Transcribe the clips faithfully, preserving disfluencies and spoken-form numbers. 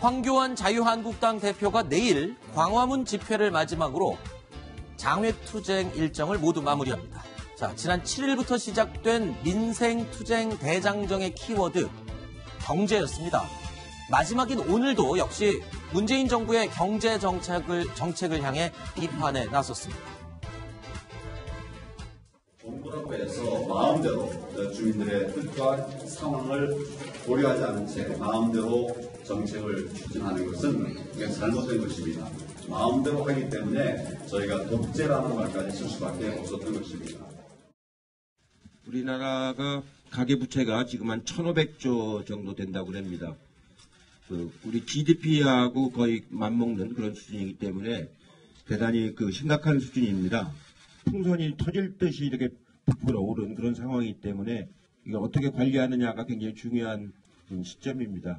황교안 자유한국당 대표가 내일 광화문 집회를 마지막으로 장외투쟁 일정을 모두 마무리합니다. 자, 지난 칠 일부터 시작된 민생투쟁 대장정의 키워드 경제였습니다. 마지막인 오늘도 역시 문재인 정부의 경제 정책을, 정책을 향해 비판에 나섰습니다. 정부라고 해서 마음대로 주민들의 뜻과 상황을 고려하지 않은 채 마음대로 정책을 추진하는 것은 잘못된 것입니다. 마음대로 하기 때문에 저희가 독재라는 말까지 쓸 수밖에 없었던 것입니다. 우리나라가 가계부채가 지금 한 천오백조 정도 된다고 합니다. 그 우리 지디피하고 거의 맞먹는 그런 수준이기 때문에 대단히 그 심각한 수준입니다. 풍선이 터질 듯이 이렇게 부풀어 오른 그런 상황이기 때문에 이걸 어떻게 관리하느냐가 굉장히 중요한 시점입니다.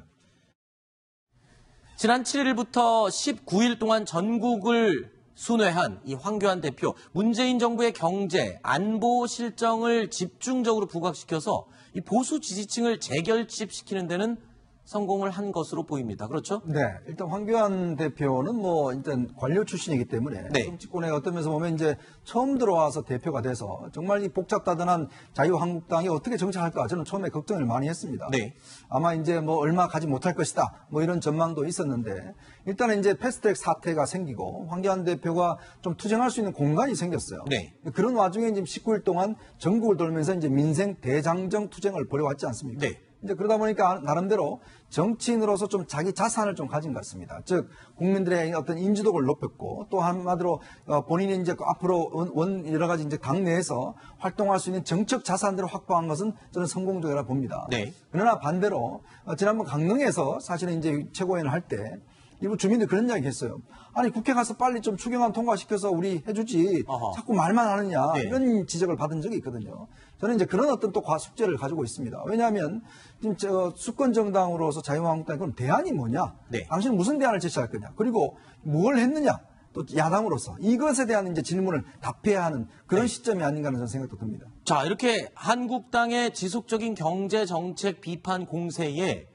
지난 칠 일부터 십구 일 동안 전국을 순회한 이 황교안 대표, 문재인 정부의 경제, 안보 실정을 집중적으로 부각시켜서 이 보수 지지층을 재결집시키는 데는 성공을 한 것으로 보입니다. 그렇죠? 네. 일단 황교안 대표는 뭐 일단 관료 출신이기 때문에 네. 정치권에 어떤 면에서 보면 이제 처음 들어와서 대표가 돼서 정말 이 복잡다단한 자유한국당이 어떻게 정착할까 저는 처음에 걱정을 많이 했습니다. 네. 아마 이제 뭐 얼마 가지 못할 것이다 뭐 이런 전망도 있었는데 일단은 이제 패스트트랙 사태가 생기고 황교안 대표가 좀 투쟁할 수 있는 공간이 생겼어요. 네. 그런 와중에 지금 십구 일 동안 전국을 돌면서 이제 민생 대장정 투쟁을 벌여왔지 않습니까? 네. 이제 그러다 보니까 나름대로 정치인으로서 좀 자기 자산을 좀 가진 것 같습니다. 즉 국민들의 어떤 인지도를 높였고 또 한마디로 본인이 이제 앞으로 원 여러 가지 이제 당내에서 활동할 수 있는 정책 자산들을 확보한 것은 저는 성공적이라 봅니다. 네. 그러나 반대로 지난번 강릉에서 사실은 이제 최고위원을 할 때 일부 주민들이 그런 이야기 했어요. 아니 국회 가서 빨리 좀 추경안 통과시켜서 우리 해주지 어허. 자꾸 말만 하느냐 네. 이런 지적을 받은 적이 있거든요. 저는 이제 그런 어떤 또 과숙제를 가지고 있습니다. 왜냐하면 지금 저 수권 정당으로서 자유한국당 그럼 대안이 뭐냐? 네. 당신은 무슨 대안을 제시할 거냐? 그리고 뭘 했느냐? 또 야당으로서 이것에 대한 이제 질문을 답해야 하는 그런 네. 시점이 아닌가 하는 생각도 듭니다. 자, 이렇게 한국당의 지속적인 경제 정책 비판 공세에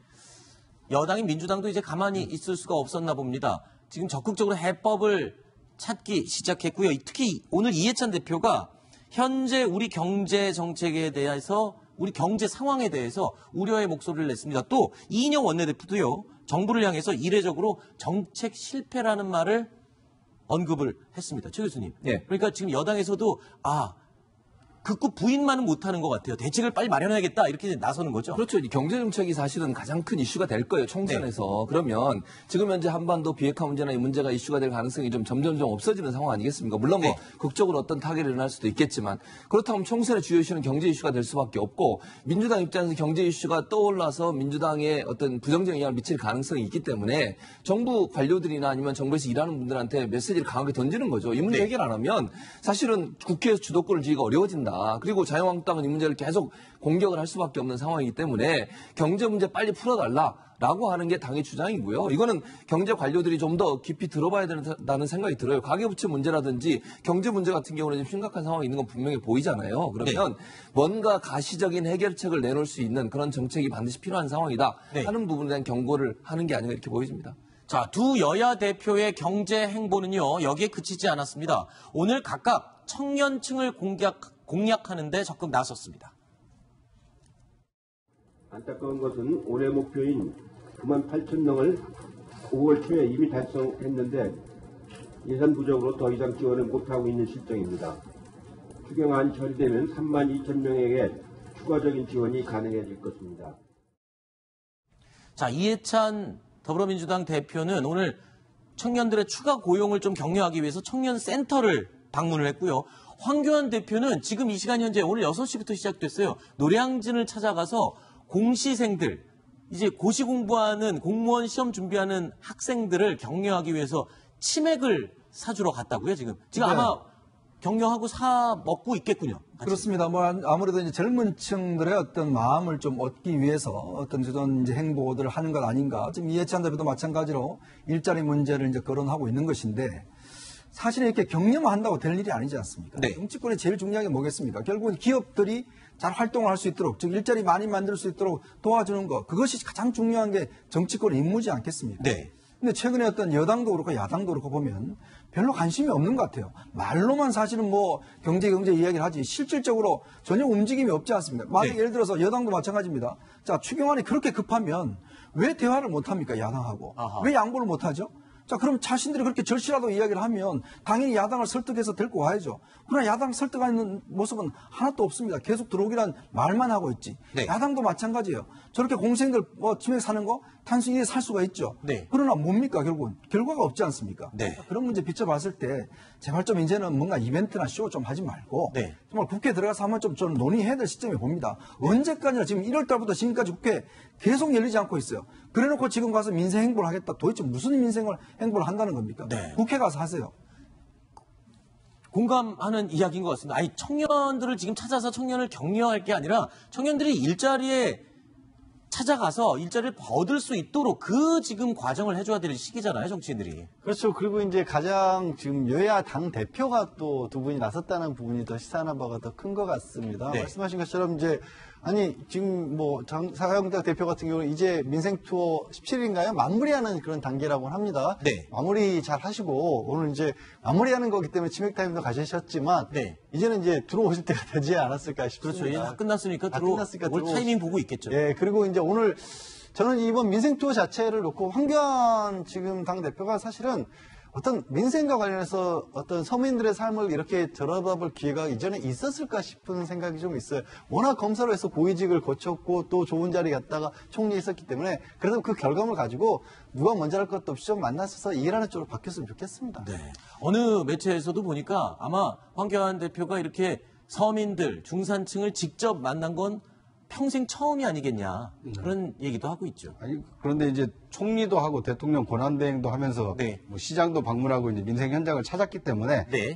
여당인 민주당도 이제 가만히 있을 수가 없었나 봅니다. 지금 적극적으로 해법을 찾기 시작했고요. 특히 오늘 이해찬 대표가 현재 우리 경제 정책에 대해서 우리 경제 상황에 대해서 우려의 목소리를 냈습니다. 또 이인영 원내대표도요. 정부를 향해서 이례적으로 정책 실패라는 말을 언급을 했습니다. 최 교수님. 네. 그러니까 지금 여당에서도 아 극구 부인만은 못하는 것 같아요. 대책을 빨리 마련해야겠다 이렇게 나서는 거죠. 그렇죠. 경제 정책이 사실은 가장 큰 이슈가 될 거예요. 총선에서. 네. 그러면 지금 현재 한반도 비핵화 문제나 이 문제가 이슈가 될 가능성이 좀 점점점 없어지는 상황 아니겠습니까? 물론 뭐 네. 극적으로 어떤 타결이 일어날 수도 있겠지만 그렇다면 총선의 주요 이슈는 경제 이슈가 될 수밖에 없고 민주당 입장에서 경제 이슈가 떠올라서 민주당에 어떤 부정적인 영향을 미칠 가능성이 있기 때문에 정부 관료들이나 아니면 정부에서 일하는 분들한테 메시지를 강하게 던지는 거죠. 이 문제 네. 해결 안 하면 사실은 국회에서 주도권을 쥐기가 어려워진다. 그리고 자유한국당은 이 문제를 계속 공격을 할 수밖에 없는 상황이기 때문에 경제 문제 빨리 풀어달라라고 하는 게 당의 주장이고요. 이거는 경제 관료들이 좀 더 깊이 들어봐야 된다는 생각이 들어요. 가계부채 문제라든지 경제 문제 같은 경우는 좀 심각한 상황이 있는 건 분명히 보이잖아요. 그러면 네. 뭔가 가시적인 해결책을 내놓을 수 있는 그런 정책이 반드시 필요한 상황이다 네. 하는 부분에 대한 경고를 하는 게 아닌가 이렇게 보여집니다. 자, 두 여야 대표의 경제 행보는요. 여기에 그치지 않았습니다. 오늘 각각 청년층을 공략, 공략하는 데 적극 나섰습니다. 안타까운 것은 올해 목표인 구만 팔천 명을 오월 초에 이미 달성했는데 예산 부족으로 더 이상 지원을 못하고 있는 실정입니다. 추경안이 처리되면 삼만 이천 명에게 추가적인 지원이 가능해질 것입니다. 자, 이해찬 더불어민주당 대표는 오늘 청년들의 추가 고용을 좀 격려하기 위해서 청년센터를 방문을 했고요. 황교안 대표는 지금 이 시간 현재 오늘 여섯 시부터 시작됐어요. 노량진을 찾아가서 공시생들, 이제 고시 공부하는 공무원 시험 준비하는 학생들을 격려하기 위해서 치맥을 사주러 갔다고요, 지금. 지금 네. 아마 격려하고 사 먹고 있겠군요. 같이. 그렇습니다. 뭐 아무래도 이제 젊은 층들의 어떤 마음을 좀 얻기 위해서 어떤 저런 이제 행보들을 하는 것 아닌가. 지금 이해찬 대표도 마찬가지로 일자리 문제를 이제 거론하고 있는 것인데 사실은 이렇게 격려만 한다고 될 일이 아니지 않습니까? 네. 정치권의 제일 중요한 게 뭐겠습니까? 결국은 기업들이 잘 활동을 할 수 있도록, 즉 일자리 많이 만들 수 있도록 도와주는 것, 그것이 가장 중요한 게 정치권의 임무지 않겠습니까? 네. 근데 최근에 어떤 여당도 그렇고 야당도 그렇고 보면 별로 관심이 없는 것 같아요. 말로만 사실은 뭐 경제 경제 이야기를 하지 실질적으로 전혀 움직임이 없지 않습니까? 만약 네. 예를 들어서 여당도 마찬가지입니다. 자, 추경안이 그렇게 급하면 왜 대화를 못 합니까? 야당하고. 아하. 왜 양보를 못 하죠? 자, 그럼 자신들이 그렇게 절실하다고 이야기를 하면 당연히 야당을 설득해서 데리고 와야죠. 그러나 야당 설득하는 모습은 하나도 없습니다. 계속 들어오기란 말만 하고 있지. 네. 야당도 마찬가지예요. 저렇게 공생들 뭐 치맥 사는 거 단순히 살 수가 있죠. 네. 그러나 뭡니까 결국은 결과가 없지 않습니까? 네. 그런 문제 비춰봤을 때 제발 좀 이제는 뭔가 이벤트나 쇼 좀 하지 말고 네. 정말 국회 들어가서 한번 좀 저는 논의해야 될 시점에 봅니다. 언제까지나 지금 일월 달부터 지금까지 국회 계속 열리지 않고 있어요. 그래놓고 지금 가서 민생 행보를 하겠다. 도대체 무슨 민생 행보를 한다는 겁니까? 네. 국회 가서 하세요. 공감하는 이야기인 것 같습니다. 아니, 청년들을 지금 찾아서 청년을 격려할 게 아니라 청년들이 일자리에 찾아가서 일자리를 얻을 수 있도록 그 지금 과정을 해줘야 될 시기잖아요, 정치인들이. 그렇죠. 그리고 이제 가장 지금 여야 당 대표가 또 두 분이 나섰다는 부분이 더 시사하는 바가 더 큰 것 같습니다. 네. 말씀하신 것처럼 이제 아니 지금 뭐 사회영당 대표 같은 경우는 이제 민생 투어 십칠 일인가요? 마무리하는 그런 단계라고 합니다. 네. 마무리 잘 하시고 오늘 이제 마무리하는 거기 때문에 치맥 타임도 가지셨지만 네. 이제는 이제 들어오실 때가 되지 않았을까 싶습니다. 그렇죠. 이제 다 끝났으니까 다 들어, 끝났으니까 올 들어오시- 타이밍 보고 있겠죠. 예, 그리고 이제 오늘 저는 이번 민생 투어 자체를 놓고 황교안 지금 당 대표가 사실은 어떤 민생과 관련해서 어떤 서민들의 삶을 이렇게 들여다볼 기회가 이전에 있었을까 싶은 생각이 좀 있어요. 워낙 검사로 해서 고위직을 거쳤고 또 좋은 자리 갔다가 총리 했었기 때문에 그래도 그 결과물 가지고 누가 먼저 할 것도 없이 좀 만나서 일하는 쪽으로 바뀌었으면 좋겠습니다. 네. 어느 매체에서도 보니까 아마 황교안 대표가 이렇게 서민들, 중산층을 직접 만난 건 평생 처음이 아니겠냐. 그런 얘기도 하고 있죠. 아니, 그런데 이제 총리도 하고 대통령 권한대행도 하면서 네. 뭐 시장도 방문하고 이제 민생 현장을 찾았기 때문에 네.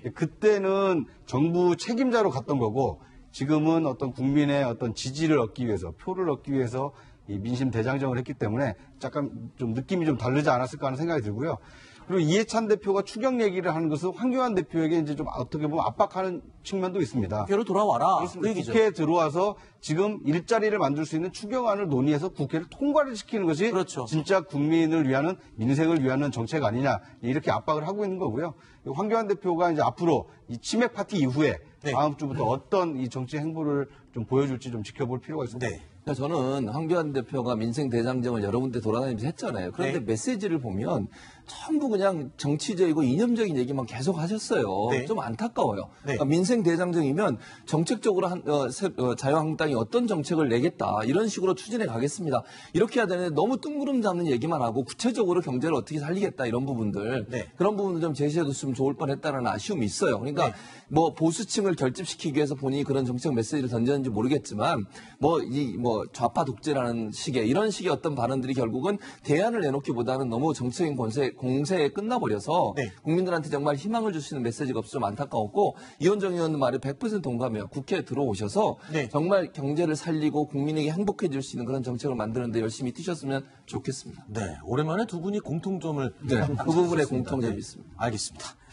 그때는 정부 책임자로 갔던 거고 지금은 어떤 국민의 어떤 지지를 얻기 위해서 표를 얻기 위해서 이 민심 대장정을 했기 때문에 약간 좀 느낌이 좀 다르지 않았을까 하는 생각이 들고요. 그리고 이해찬 대표가 추경 얘기를 하는 것은 황교안 대표에게 이제 좀 어떻게 보면 압박하는 측면도 있습니다. 국회로 돌아와라. 그 그렇습니다. 얘기죠. 국회에 들어와서 지금 일자리를 만들 수 있는 추경안을 논의해서 국회를 통과를 시키는 것이 그렇죠. 진짜 국민을 위하는 민생을 위하는 정책 아니냐 이렇게 압박을 하고 있는 거고요. 황교안 대표가 이제 앞으로 이 치맥 파티 이후에 네. 다음 주부터 어떤 이 정치 행보를 좀 보여줄지 좀 지켜볼 필요가 있습니다. 네. 그러니까 저는 황교안 대표가 민생 대장정을 여러 군데 돌아다니면서 했잖아요. 그런데 네. 메시지를 보면 전부 그냥 정치적이고 이념적인 얘기만 계속 하셨어요. 네. 좀 안타까워요. 네. 그러니까 민생 대장정이면 정책적으로 한, 어, 새- 어, 자유한국당이 어떤 정책을 내겠다 이런 식으로 추진해 가겠습니다. 이렇게 해야 되는데 너무 뜬구름 잡는 얘기만 하고 구체적으로 경제를 어떻게 살리겠다 이런 부분들 네. 그런 부분들 좀 제시해뒀으면 좋을 뻔했다는 아쉬움이 있어요. 그러니까 네. 뭐 보수층을 결집시키기 위해서 본인이 그런 정책 메시지를 던졌는지 모르겠지만 뭐 이 뭐 좌파 독재라는 식의 이런 식의 어떤 발언들이 결국은 대안을 내놓기보다는 너무 정치적인 공세, 공세에 끝나버려서 네. 국민들한테 정말 희망을 줄 수 있는 메시지가 없어서 좀 안타까웠고 이현정 의원 말에 백 퍼센트 동감해요. 국회에 들어오셔서 네. 정말 경제를 살리고 국민에게 행복해질 수 있는 그런 정책을 만드는데 열심히 뛰셨으면 좋겠습니다. 네. 오랜만에 두 분이 공통점을 네, 그 부분에 공통점이 있습니다. 알겠습니다.